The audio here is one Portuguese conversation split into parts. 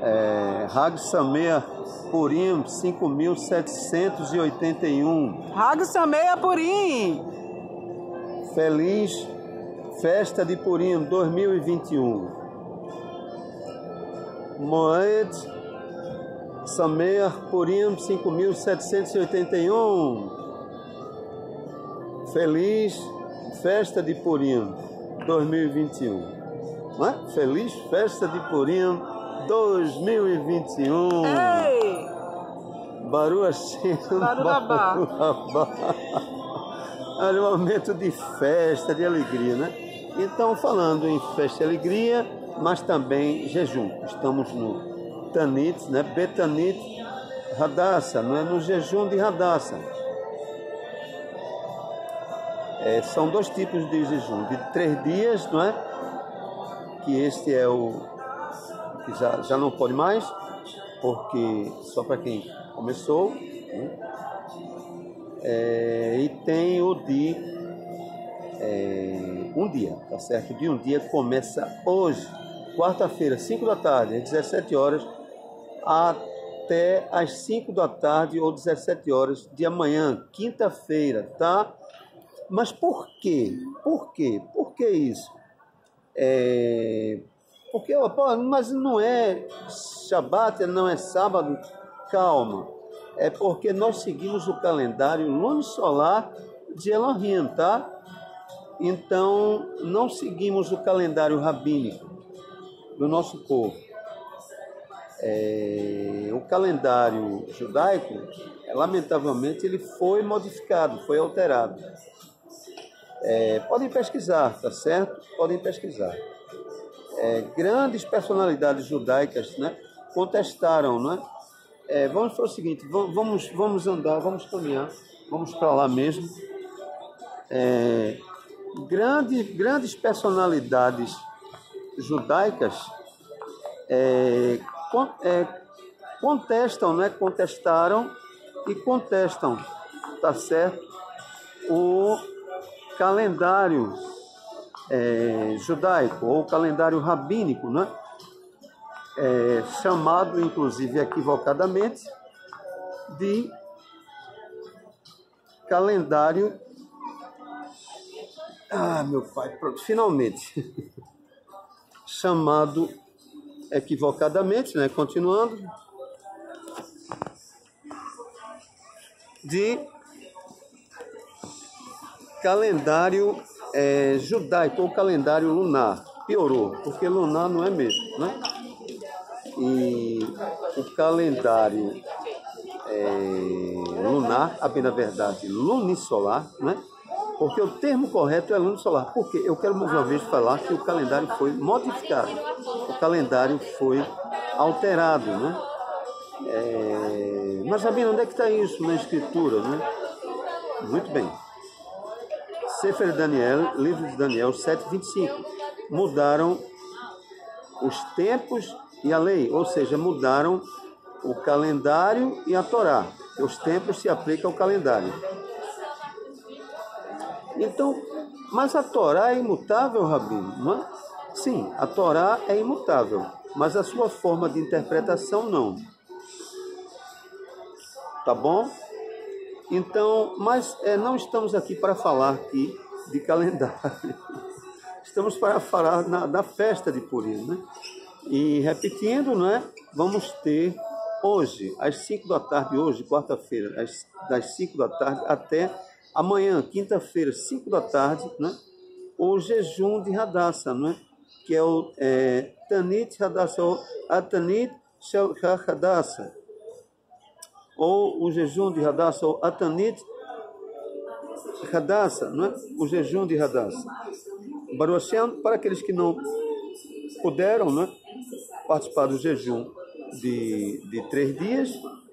Hag Sameach Purim 5.781. Hag Sameach Purim. Feliz Festa de Purim 2021. Moed Sameach Purim 5.781. Feliz Festa de Purim 2021. Não é? Feliz Festa de Purim 2021. Ei! Baruch Hashem. Baruch Rabá. Era um momento de festa, de alegria, né? Então, falando em festa e alegria, mas também jejum. Estamos no Tanit, né? Betanit Hadassah, não é? No jejum de Hadassah. São dois tipos de jejum, de 3 dias, não é? Que este é o que já não pode mais, porque só para quem começou, né? E tem o de um dia, tá certo? De um dia começa hoje, quarta-feira, 5 da tarde, às 17 horas, até às 5 da tarde ou 17 horas de amanhã, quinta-feira, tá? Mas por quê? Por quê? Por que isso? Porque, mas não é Shabat, não é sábado. Calma. É porque nós seguimos o calendário lunisolar de Elohim, tá? Então, não seguimos o calendário rabínico do nosso povo. O calendário judaico, lamentavelmente, ele foi modificado, foi alterado. Podem pesquisar, tá certo? Podem pesquisar. Grandes personalidades judaicas, né, contestaram, né? Vamos fazer o seguinte, vamos andar, vamos caminhar, vamos para lá mesmo. Grandes personalidades judaicas contestam, né? Contestaram e contestam, tá certo? O calendário judaico ou calendário rabínico, né? Chamado, inclusive, equivocadamente, de calendário... meu pai, pronto, finalmente. Chamado equivocadamente, né? Continuando, de calendário judaico ou calendário lunar. Piorou, porque lunar não é mesmo, né? E o calendário lunar, na verdade lunisolar, né? Porque o termo correto é lunisolar. Porque eu quero mais uma vez falar que o calendário foi modificado, o calendário foi alterado, né? Mas Rabino, onde é que está isso na escritura, né? Muito bem. Sefer Daniel, livro de Daniel 7:25. Mudaram os tempos e a lei, ou seja, mudaram o calendário e a Torá. Os tempos se aplicam ao calendário. Então, mas a Torá é imutável, Rabino, não é? Sim, a Torá é imutável, mas a sua forma de interpretação não. Tá bom? Então, mas não estamos aqui para falar aqui de calendário. Estamos para falar da festa de Purim, né? E repetindo, não é? Vamos ter hoje, às 5 da tarde, hoje, quarta-feira, das 5 da tarde até amanhã, quinta-feira, 5 da tarde, né? O jejum de Hadassah, não é? Que é o Tanit Hadassah, ou Atanit Shel Hadassah, ou o jejum de Hadassah, ou Atanit Hadassah, não é? O jejum de Hadassah. Baruch Hashem, para aqueles que não puderam, né, participar do jejum de 3 dias,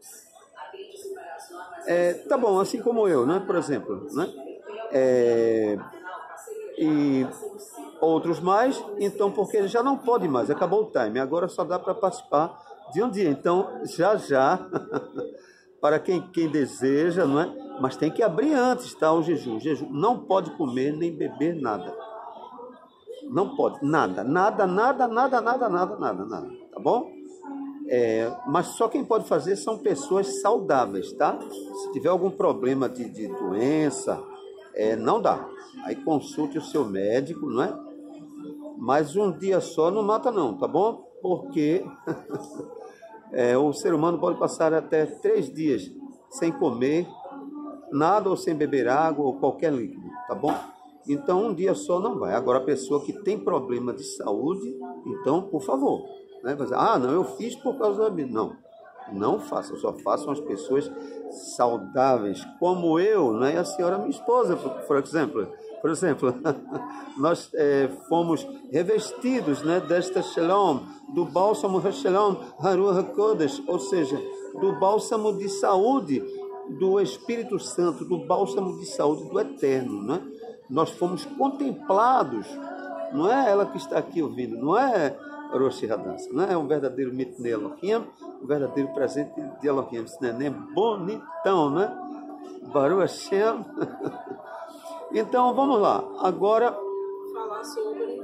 tá bom, assim como eu, né, por exemplo, né, e outros mais, então, porque ele já não pode mais, acabou o time, agora só dá para participar de um dia, então, já, para quem deseja, não é, mas tem que abrir antes, tá, o jejum não pode comer nem beber nada. Não pode, nada, tá bom? Mas só quem pode fazer são pessoas saudáveis, tá? Se tiver algum problema de doença, não dá. Aí consulte o seu médico, não é? Mas um dia só não mata não, tá bom? Porque o ser humano pode passar até 3 dias sem comer nada ou sem beber água ou qualquer líquido, tá bom? Então um dia só não vai. Agora a pessoa que tem problema de saúde, então por favor, né? Vai dizer, não, eu fiz por causa da vida. Não façam, só façam as pessoas saudáveis, como eu, né? E a senhora minha esposa, por exemplo, nós fomos revestidos, né, desta Shalom, do bálsamo Shalom Haruach HaKodesh, ou seja, do bálsamo de saúde do Espírito Santo, do bálsamo de saúde do Eterno, né? Nós fomos contemplados, não é ela que está aqui ouvindo, não é Rosh Hadança, não é um verdadeiro mito de Elohim, um verdadeiro presente de Elohim. Esse neném bonitão, né? Baruch Hashem. Então, vamos lá. Agora... falar sobre...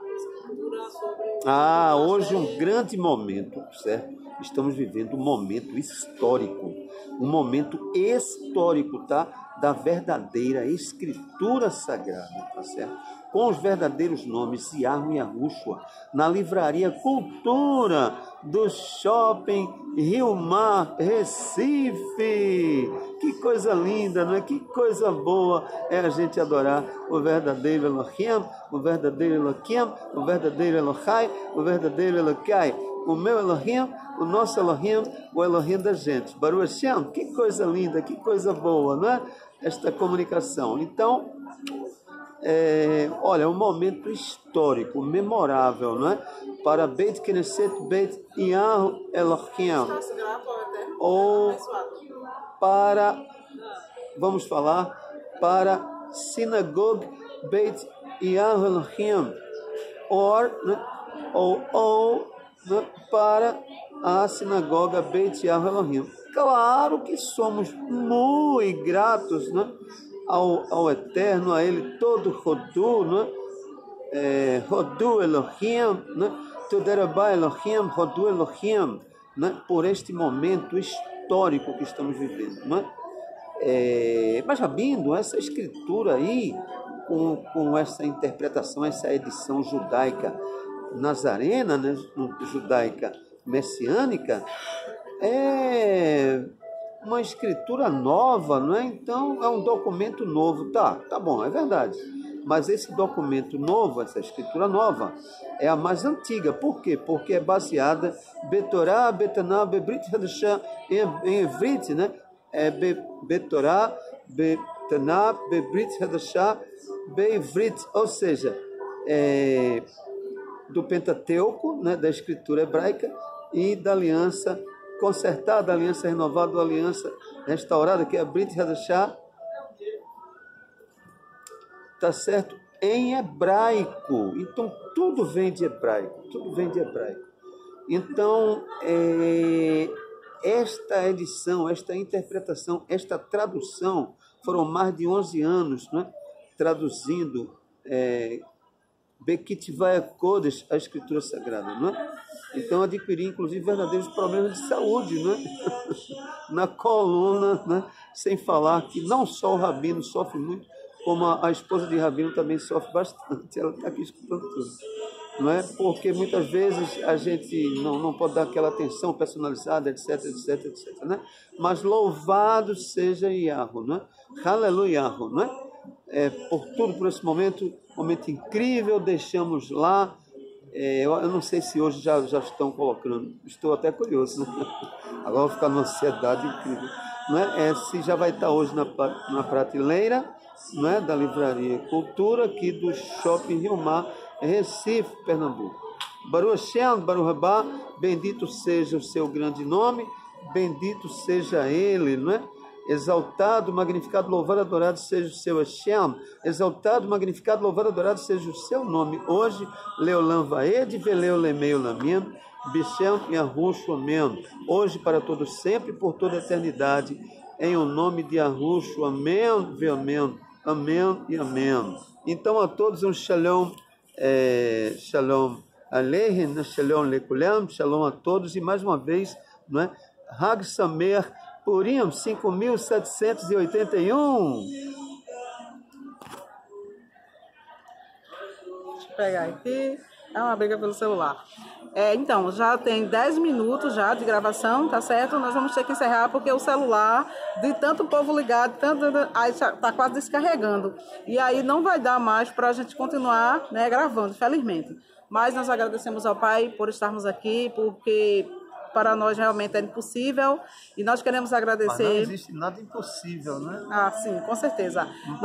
hoje um grande momento, certo? Estamos vivendo um momento histórico. Um momento histórico, tá? Da verdadeira Escritura Sagrada, tá certo? Com os verdadeiros nomes Yahweh e Yahushua, na livraria Cultura do Shopping Rio Mar, Recife. Que coisa linda, não é? Que coisa boa é a gente adorar o verdadeiro Elohim, o verdadeiro Elohim, o verdadeiro Elohai, o verdadeiro Elokai, o meu Elohim, o nosso Elohim, o Elohim da gente. Baruch Hashem, que coisa linda, que coisa boa, não é? Esta comunicação. Então, olha, é um momento histórico, memorável, não é? Para Beit Knesset Beit Yahweh Elohim, ou para, vamos falar, para Sinagoga Beit Yahweh Elohim, ou né, para a Sinagoga Beit Yahweh Elohim. Claro que somos muito gratos, né, ao Eterno, a Ele todo Rodu, né? Rodu Elohim, né? Todarabá Elohim, Rodu Elohim, né? Por este momento histórico que estamos vivendo, né? Mas, Rabino, essa escritura aí, com essa interpretação, essa edição judaica nazarena, né? Judaica messiânica, é uma escritura nova, não é? Então é um documento novo, tá bom, é verdade. Mas esse documento novo, essa escritura nova, é a mais antiga. Por quê? Porque é baseada Betorá, Betaná, Bebrit Hadashah, em Ivrit, né? Betorá, Betaná, Bebrit Hadashah, Beivrit, ou seja, do Pentateuco, né? Da escritura hebraica e da aliança consertada, aliança renovada, aliança restaurada, que é a Brit Hadashah, tá certo? Em hebraico. Então, tudo vem de hebraico, Então, esta edição, esta interpretação, esta tradução, foram mais de 11 anos, né? Traduzindo Bekitvaya Kodesh, a Escritura Sagrada, não é? Então adquiri, inclusive, verdadeiros problemas de saúde, né? Na coluna, né? Sem falar que não só o Rabino sofre muito, como a esposa de Rabino também sofre bastante. Ela está aqui escutando tudo, não é? Porque muitas vezes a gente não pode dar aquela atenção personalizada, etc, né? Mas louvado seja Yahweh, não é? Aleluia, não é? Por tudo, por esse momento incrível, deixamos lá. Eu não sei se hoje já estão colocando, estou até curioso, né? Agora vou ficar numa ansiedade incrível, não é? Se já vai estar hoje na prateleira, não é? Da livraria Cultura, aqui do Shopping Rio Mar, Recife, Pernambuco. Baruch Hashem, Baruch Rabá, bendito seja o seu grande nome, bendito seja ele, não é? Exaltado, magnificado, louvado, adorado seja o seu Hashem. Exaltado, magnificado, louvado, adorado seja o seu nome. Hoje, Leolam Vaed, Veleu Lemei Olamim, Bishem Yahushua Amém. Hoje, para todo sempre, por toda a eternidade, em o nome de Yahushua. Amém, amém, amém e amém. Então, a todos um shalom, shalom Aleichem, Shalom Lekulam, Shalom a todos, e mais uma vez, não é? Hag Sameach Purim 5.781. Deixa eu pegar aqui. É uma briga pelo celular. Então, já tem 10 minutos já de gravação, tá certo? Nós vamos ter que encerrar porque o celular, de tanto povo ligado, aí tá quase descarregando. E aí não vai dar mais para a gente continuar, né, gravando, felizmente. Mas nós agradecemos ao Pai por estarmos aqui, porque para nós realmente é impossível. E nós queremos agradecer... Mas não existe nada impossível, né? Ah, sim, com certeza.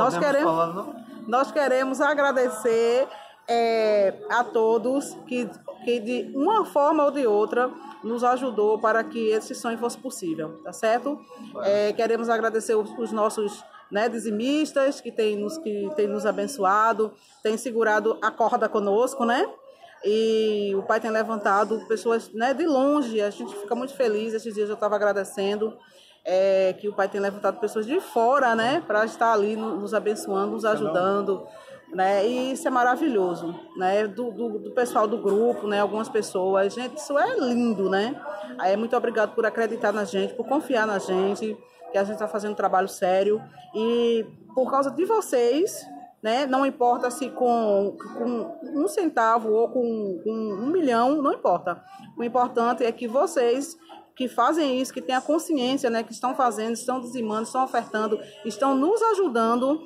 Nós queremos agradecer a todos que de uma forma ou de outra nos ajudou para que esse sonho fosse possível, tá certo? Queremos agradecer os nossos, né, dizimistas que têm nos abençoado, têm segurado a corda conosco, né? E o Pai tem levantado pessoas, né, de longe. A gente fica muito feliz. Esses dias eu estava agradecendo que o Pai tem levantado pessoas de fora, né, para estar ali nos abençoando, nos ajudando, né? E isso é maravilhoso, né? Do pessoal do grupo, né? Algumas pessoas, gente, isso é lindo, né? Muito obrigado por acreditar na gente, por confiar na gente, que a gente está fazendo um trabalho sério, e por causa de vocês, né? Não importa se com 1 centavo ou com 1 milhão, não importa. O importante é que vocês que fazem isso, que têm a consciência, né, que estão fazendo, estão dizimando, estão ofertando, estão nos ajudando,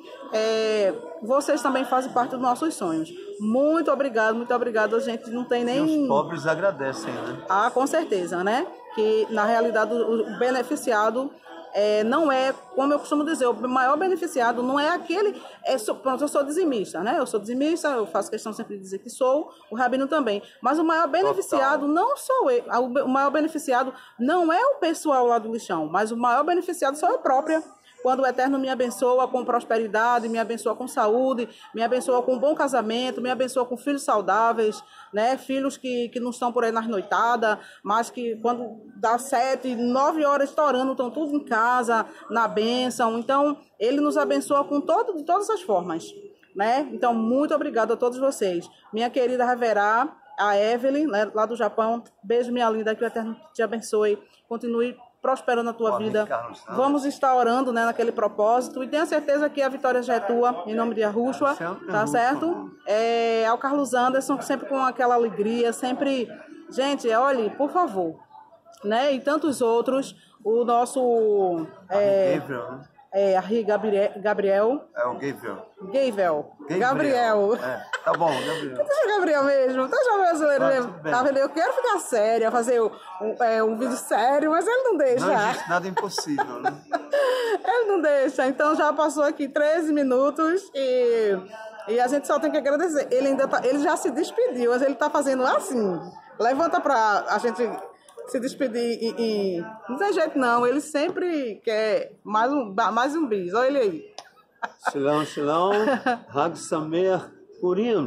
vocês também fazem parte dos nossos sonhos. Muito obrigado, a gente não tem nem... E os pobres agradecem, né? Ah, com certeza, né? Que na realidade o beneficiado não é, como eu costumo dizer, o maior beneficiado não é aquele... Pronto, eu sou dizimista, né? Eu sou dizimista, eu faço questão sempre de dizer que sou, o Rabino também. Mas o maior beneficiado não sou eu. O maior beneficiado não é o pessoal lá do lixão, mas o maior beneficiado sou eu própria. Quando o Eterno me abençoa com prosperidade, me abençoa com saúde, me abençoa com um bom casamento, me abençoa com filhos saudáveis, né? Filhos que não estão por aí nas noitadas, mas que quando dá 7, 9 horas estourando, estão tudo em casa, na bênção. Então, Ele nos abençoa de todas as formas, né? Então, muito obrigada a todos vocês. Minha querida Haverá, a Evelyn, né, lá do Japão, beijo, minha linda, que o Eterno te abençoe, continue prosperando a tua vida. Vamos estar orando, né, naquele propósito, e tenha certeza que a vitória já é tua, em nome de Yahushua, tá certo? Ao Carlos Anderson, sempre com aquela alegria, sempre... Gente, olhe, por favor, né, e tantos outros, o nosso... Arri Gabriel. É o Gabriel. Gabriel. Tá bom, Gabriel. Deixa o Gabriel mesmo. Deixa o brasileiro. Tá vendo? Eu quero ficar séria, fazer um vídeo sério, mas ele não deixa. Não existe nada impossível, né? Ele não deixa. Então já passou aqui 13 minutos e a gente só tem que agradecer. Ele já se despediu, mas ele tá fazendo assim. Levanta pra a gente se despedir e não tem jeito não, ele sempre quer mais um bis, olha ele aí. Shalom, Hag Sameach Purim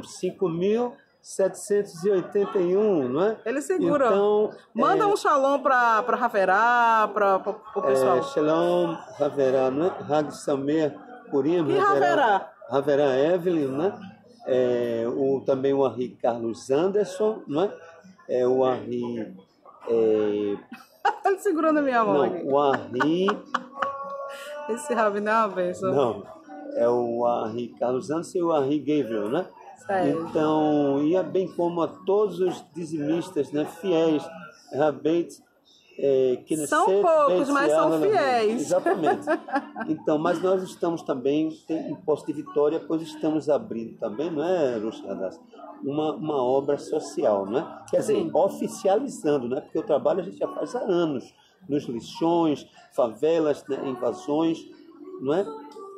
5.781, não é? Ele segura. Então, manda um shalom para Haverá, para o pessoal. Shalom, Haverá, não é? Hag Sameach Purim. E Haverá? Haverá Evelyn, né? Também o Arri Carlos Anderson, não é? O Arri... Ele segurando a minha mão aqui. O Arri... Esse Rabino é uma bênção. Não, é o Arri Carlos Anderson e o Arri Gabriel, né? Sério. Então, e bem como a todos os dizimistas, né, fiéis, Rabeit, são poucos, mas são fiéis. Exatamente. Então, mas nós estamos também em posto de vitória, pois estamos abrindo também, não é, Ruxadas? Uma obra social, não é? Quer dizer, oficializando, né? Porque o trabalho a gente já faz há anos, nos lixões, favelas, né, invasões, não é?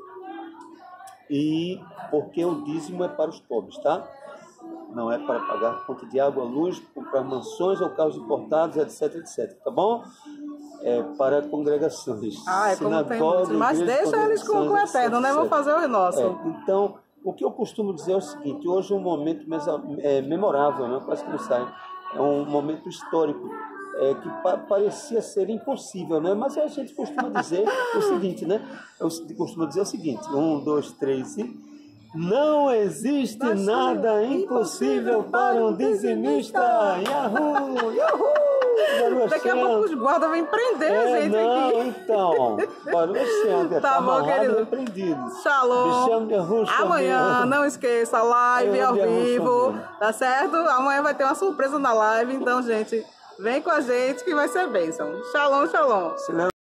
E porque o dízimo é para os pobres, tá? Não é para pagar conta de água, luz, comprar mansões ou carros importados, etc, etc, tá bom? É para congregações. Como tem muitos, mas deixa eles com o Eterno, né? Vamos fazer o nosso. Então, o que eu costumo dizer é o seguinte: hoje é um momento memorável, né? Quase que não sai. É um momento histórico que parecia ser impossível, né? Mas a gente costuma dizer o seguinte, né? Eu costumo dizer o seguinte: 1, 2, 3 e Não existe nada impossível para um dizimista. Yahoo! Yahoo! Daqui a pouco os guardas vêm prender a gente aqui. Então, para você, tá bom, querido. Shalom. Amanhã, não esqueça, live ao vivo, tá certo? Amanhã vai ter uma surpresa na live, então, gente, vem com a gente que vai ser bênção. Shalom, shalom.